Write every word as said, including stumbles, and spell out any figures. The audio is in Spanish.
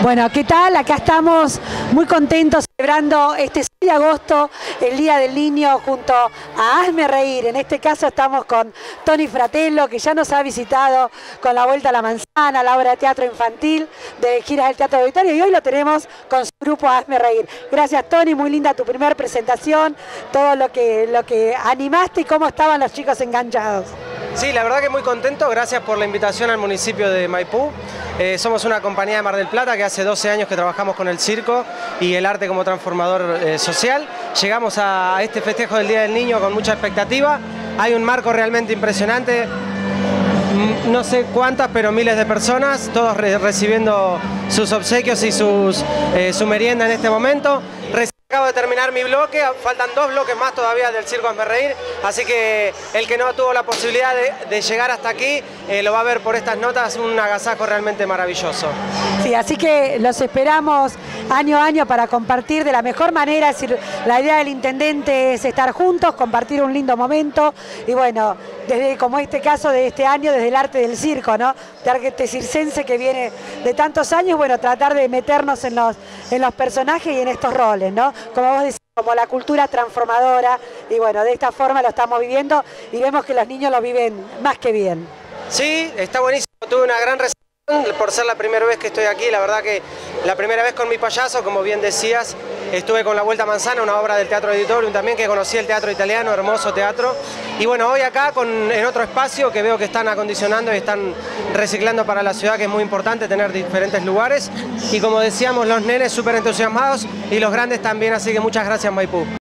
Bueno, ¿qué tal? Acá estamos muy contentos celebrando este seis de agosto, el Día del Niño, junto a Hazme Reír. En este caso estamos con Tony Fratello, que ya nos ha visitado con La Vuelta a la Manzana, la obra de teatro infantil de Giras del Teatro Auditorio, y hoy lo tenemos con su grupo Hazme Reír. Gracias, Tony, muy linda tu primera presentación, todo lo que, lo que animaste y cómo estaban los chicos enganchados. Sí, la verdad que muy contento, gracias por la invitación al municipio de Maipú. Eh, somos una compañía de Mar del Plata que hace doce años que trabajamos con el circo y el arte como transformador eh, social. Llegamos a este festejo del Día del Niño con mucha expectativa. Hay un marco realmente impresionante, no sé cuántas, pero miles de personas, todos re recibiendo sus obsequios y sus, eh, su merienda en este momento. Acabo de terminar mi bloque, faltan dos bloques más todavía del Circo Hazme Reír, así que el que no tuvo la posibilidad de, de llegar hasta aquí eh, lo va a ver por estas notas, un agasajo realmente maravilloso. Sí, así que los esperamos año a año para compartir de la mejor manera. Es decir, la idea del intendente es estar juntos, compartir un lindo momento y bueno, desde como este caso de este año, desde el arte del circo, ¿no? De arte circense que viene de tantos años, bueno, tratar de meternos en los, en los personajes y en estos roles, ¿no? Como vos decís, como la cultura transformadora, y bueno, de esta forma lo estamos viviendo y vemos que los niños lo viven más que bien. Sí, está buenísimo, tuve una gran recepción por ser la primera vez que estoy aquí, la verdad que la primera vez con mi payaso, como bien decías, estuve con La Vuelta a Manzana, una obra del Teatro Auditorium también, que conocí el teatro italiano, hermoso teatro, y bueno, hoy acá con, en otro espacio que veo que están acondicionando y están reciclando para la ciudad, que es muy importante tener diferentes lugares, y como decíamos, los nenes súper entusiasmados y los grandes también, así que muchas gracias, Maipú.